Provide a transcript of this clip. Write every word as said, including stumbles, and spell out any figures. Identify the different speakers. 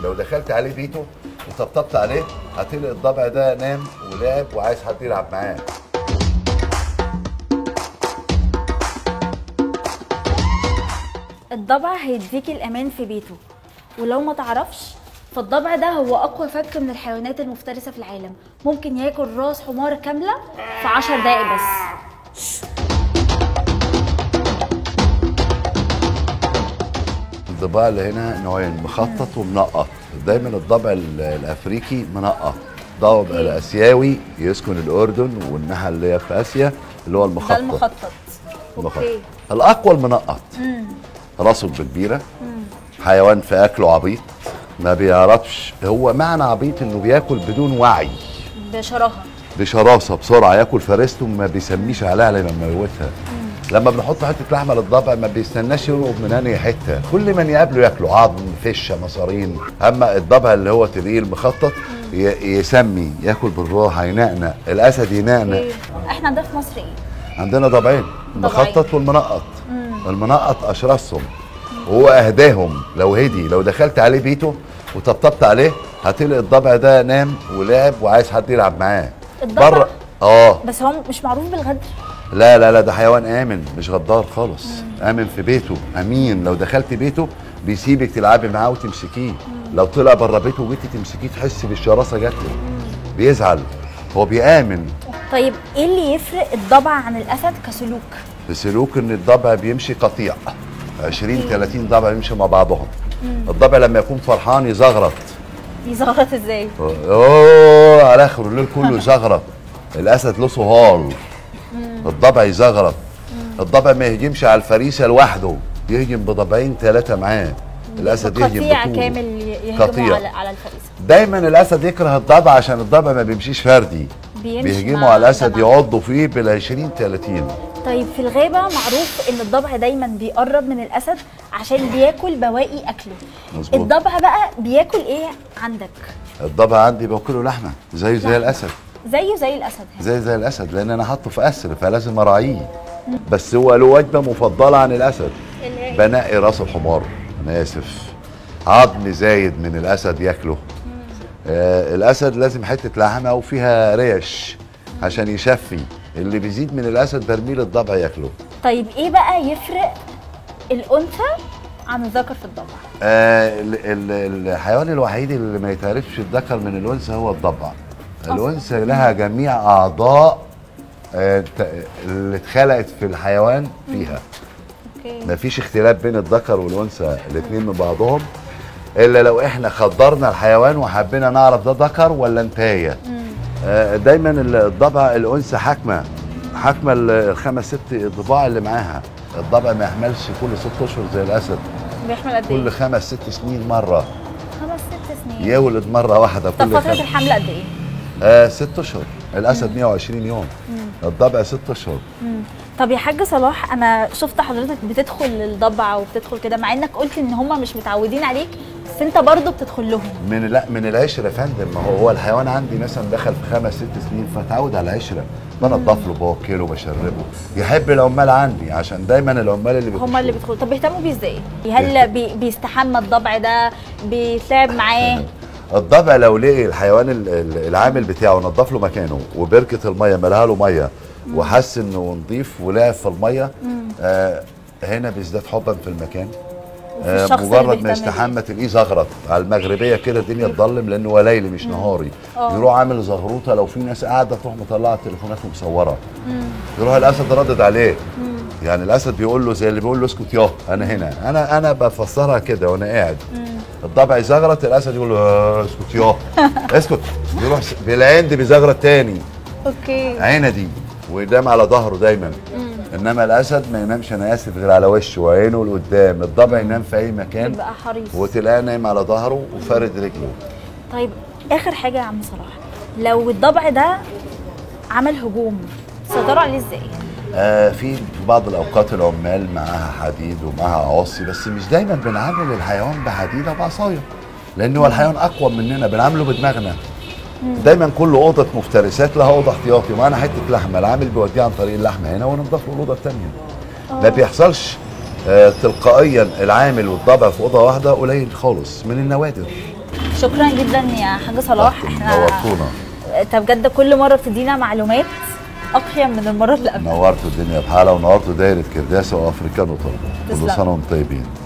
Speaker 1: لو دخلت عليه بيته وطبطبت عليه هتلاقي الضبع ده نام ولعب وعايز حد يلعب معاه.
Speaker 2: الضبع هيديك الامان في بيته، ولو ما تعرفش فالضبع ده هو اقوى فك من الحيوانات المفترسه في العالم، ممكن ياكل راس حمار كامله في عشر دقايق بس.
Speaker 1: الضباع اللي هنا نوعين، مخطط ومنقط. دايما الضبع الافريقي منقط، الضبع الاسيوي يسكن الاردن والناحيه اللي هي في اسيا اللي هو المخطط.
Speaker 2: ده المخطط.
Speaker 1: اوكي. الاقوى المنقط. امم راسه كبيره، حيوان في اكله عبيط، ما بيعرفش، هو معنى عبيط انه بياكل بدون وعي،
Speaker 2: بشراهه
Speaker 1: بشراسه بسرعه، ياكل فريسته ما بيسميش عليها لما يموتها. لما بنحط حته لحمه للضبع ما بيستناش يرقب من انهي حته، كل من يقابله ياكله، عظم، فشه، مصارين. اما الضبع اللي هو تقيل مخطط يسمي، ياكل بالراحه، ينقنق. الاسد ينقنق.
Speaker 2: احنا ده في مصر ايه؟
Speaker 1: عندنا ضبعين، المخطط والمنقط. المنقط اشرسهم وهو اهداهم، لو هدي لو دخلت عليه بيته وطبطبت عليه هتلاقي الضبع ده نام ولعب وعايز حد يلعب معاه.
Speaker 2: الضبع
Speaker 1: بره اه
Speaker 2: بس هو مش معروف بالغدر.
Speaker 1: لا لا لا، ده حيوان امن، مش غدار خالص. مم. امن في بيته، امين. لو دخلت بيته بيسيبك تلعبي معاه وتمسكيه. لو طلع بره بيته وجيتي تمسكيه تحسي بالشراسه جات له، بيزعل، هو بيامن.
Speaker 2: طيب ايه اللي يفرق الضبع عن الاسد كسلوك؟
Speaker 1: بسلوك ان الضبع بيمشي قطيع، عشرين ثلاثين ضبع يمشي مع بعضهم. مم. الضبع لما يكون فرحان يزغرط.
Speaker 2: يزغرط ازاي؟
Speaker 1: اوه على اخر الليل كله يزغرط. الاسد له صهال، الضبع يزغرط. الضبع ما يهجمش على الفريسه لوحده، يهجم بضبعين ثلاثه معاه. الاسد يهجم
Speaker 2: قطيع كامل يهجموا على على الفريسه.
Speaker 1: دايما الاسد يكره الضبع عشان الضبع ما بيمشيش فردي، بيهجموا على الاسد يعضوا فيه بال عشرين ثلاثين.
Speaker 2: طيب في الغابه معروف ان الضبع دايما بيقرب من الاسد عشان بياكل بواقي اكله. مظبوط. الضبع بقى بياكل ايه عندك؟
Speaker 1: الضبع عندي باكله لحمه زيه زي الاسد.
Speaker 2: زيه زي الاسد هنا.
Speaker 1: زي زي الاسد، لان انا حاطه في اسر فلازم اراعيه. بس هو له وجبه مفضله عن الاسد، بنقي راس الحمار، انا اسف، عظم زايد من الاسد ياكله. آه الاسد لازم حته لحمه وفيها ريش عشان يشفي، اللي بيزيد من الاسد برميل الضبع ياكله.
Speaker 2: طيب ايه بقى يفرق الانثى عن الذكر في الضبع؟
Speaker 1: آه الحيوان الوحيد اللي ما يتعرفش الذكر من الانثى هو الضبع. الانثى لها جميع اعضاء آه اللي اتخلقت في الحيوان فيها. اوكي. مفيش اختلاف بين الذكر والانثى، الاثنين من بعضهم، الا لو احنا خدرنا الحيوان وحبينا نعرف ده ذكر ولا انثى. آه دايما الضبع الانثى حاكمه، حاكمه الخمس ست ضباع اللي معاها. الضبع ما يحملش كل ست اشهر زي الاسد.
Speaker 2: بيحمل قد ايه؟
Speaker 1: كل خمس ست سنين مره.
Speaker 2: خمس ست سنين
Speaker 1: يولد مره واحده كل.
Speaker 2: طب فتره الحمل قد ايه؟
Speaker 1: آه ست اشهر. الاسد مم. مية وعشرين يوم. مم. الضبع ست اشهر.
Speaker 2: مم. طب يا حاج صلاح، انا شفت حضرتك بتدخل للضبع وبتدخل كده، مع انك قلت ان هم مش متعودين عليك، بس انت برضه بتدخل لهم. من
Speaker 1: لا من العشره يا فندم، ما هو هو الحيوان عندي مثلا دخل في خمس ست سنين فتعود على العشره، بنضف له بوكله بشربه، يحب العمال عندي عشان دايما العمال اللي
Speaker 2: هم اللي بيدخلوا. طب بيهتموا بيه ازاي؟ هل بي بيستحمى الضبع ده؟ بيتلعب معاه؟
Speaker 1: الضبع لو لقي الحيوان العامل بتاعه نظف له مكانه وبركه الميه ملها له ميه وحس انه نظيف ولعب في الميه، آه هنا بيزداد حبا في المكان. آه مجرد ما يستحمى تلاقيه زغرط على المغربيه كده، الدنيا تضلم لانه هو ليلي مش نهاري. أوه. يروح عامل زغروطه، لو في ناس قاعده تروح مطلعه التليفونات ومصوره. يروح الاسد ردد عليه. مم. يعني الاسد بيقول له زي اللي بيقول له اسكت ياه انا هنا، انا انا بفسرها كده وانا قاعد. مم. الضبع يزغرط، الاسد يقول له اسكت ياه اسكت، بيروح بالعند بيزغرط تاني.
Speaker 2: اوكي.
Speaker 1: عندي وينام على ظهره دايما. مم. انما الاسد ما ينامش انا اسف غير على وشه وعينه لقدام. الضبع ينام في اي مكان
Speaker 2: يبقى حريص
Speaker 1: وتلاقيه نايم على ظهره وفارد رجله.
Speaker 2: طيب اخر حاجه يا عم صلاح، لو الضبع ده عمل هجوم سيطروا عليه ازاي؟
Speaker 1: آه في بعض الاوقات العمال معاها حديد ومعاها عصي، بس مش دايما بنعامل الحيوان بحديده وبعصايه، لان هو الحيوان اقوى مننا، بنعامله بدماغنا. دايما كل اوضه مفترسات لها اوضه احتياطي، ومعانا حته لحمه العامل بيوديها عن طريق اللحمه هنا وننضف له الاوضه الثانيه. ما بيحصلش آه تلقائيا العامل والضبع في اوضه واحده، قليل خالص، من النوادر.
Speaker 2: شكرا جدا يا حاج صلاح. احنا
Speaker 1: نورتونا.
Speaker 2: انت بجد كل مره بتدينا معلومات اقيم من المره اللي قبلها.
Speaker 1: نورتوا الدنيا بحالها ونورتوا دايره كرداسه وافريكانو طبعا. كل
Speaker 2: تسلم.
Speaker 1: سنه وانتم طيبين.